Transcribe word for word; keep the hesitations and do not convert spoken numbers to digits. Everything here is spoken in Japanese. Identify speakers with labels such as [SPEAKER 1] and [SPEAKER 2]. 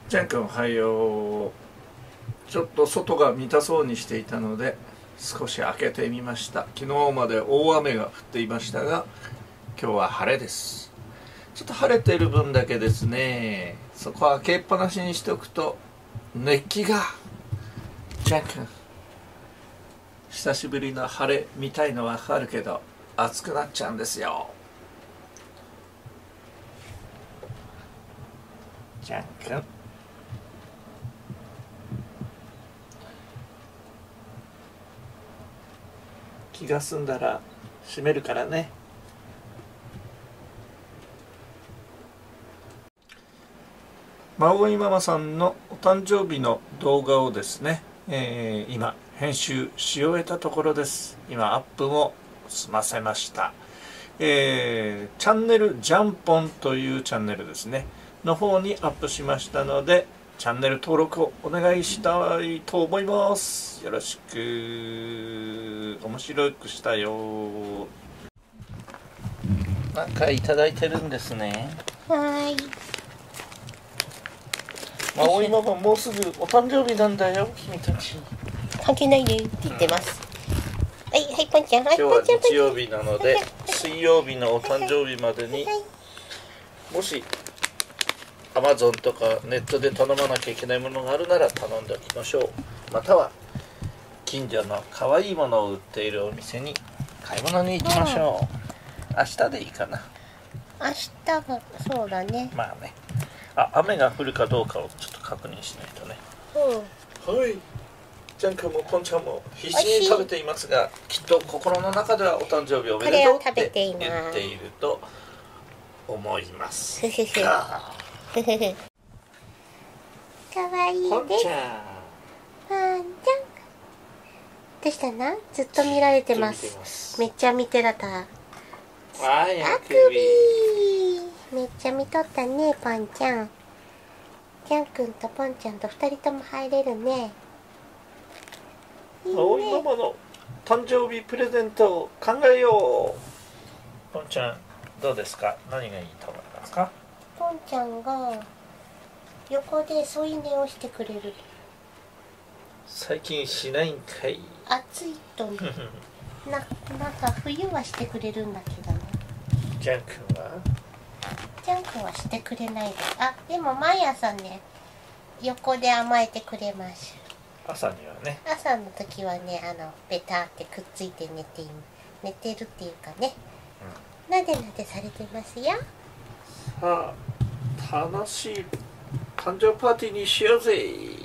[SPEAKER 1] ジャン君おはよう。ちょっと外が見たそうにしていたので少し開けてみました。昨日まで大雨が降っていましたが今日は晴れです。ちょっと晴れている分だけですね、そこは開けっぱなしにしておくと熱気が、ジャン君久しぶりの晴れ見たいのはわかるけど暑くなっちゃうんですよ。ジャン君気が済んだら閉めるからね。マオイママさんのお誕生日の動画をですね、えー、今編集し終えたところです。今アップも済ませました。えー、チャンネルジャンポンというチャンネルですねの方にアップしましたので、チャンネル登録をお願いしたいと思います。よろしく。面白くしたよ。なんかいただいてるんですね。
[SPEAKER 2] はい。
[SPEAKER 1] まあ、おいママもうすぐお誕生日なんだよ、君たち。
[SPEAKER 2] 関係ないねって言ってます。うん、はいはい、ポンちゃん。はい、
[SPEAKER 1] 今日は日曜日なので、水曜日のお誕生日までに、もしアマゾンとかネットで頼まなきゃいけないものがあるなら頼んでおきましょう。または近所の可愛いものを売っているお店に買い物に行きましょう。明日でいいかな。
[SPEAKER 2] 明日はそうだね。
[SPEAKER 1] まあね。あ、雨が降るかどうかをちょっと確認しないとね。うん。はい。ジャン君もポンちゃんも必死に食べていますが、きっと心の中ではお誕生日おめでとうって言っていると思います。
[SPEAKER 2] ふふふ。かわいいね。
[SPEAKER 1] ポンちゃん。
[SPEAKER 2] ポンちゃん。どうしたの？ずっと見られてます。ますめっちゃ見てらった。あくび。めっちゃ見とったね、ポンちゃん。ジャン君とポンちゃんと二人とも入れるね。
[SPEAKER 1] 葵ママの誕生日プレゼントを考えよう。ポンちゃんどうですか？何がいいと思いますか？
[SPEAKER 2] ポンちゃんが横で添い寝をしてくれる。
[SPEAKER 1] 最近しないんかい。
[SPEAKER 2] 暑いとねな、なんか冬はしてくれるんだけどね。
[SPEAKER 1] ジャン君は？
[SPEAKER 2] ジャン君はしてくれないで。あ、でも毎朝ね横で甘えてくれます。
[SPEAKER 1] 朝にはね。
[SPEAKER 2] 朝の時はね、あのベタってくっついて寝て寝てるっていうかね、うん、なでなでされてますよ。
[SPEAKER 1] さあ楽しい誕生パーティーにしようぜ。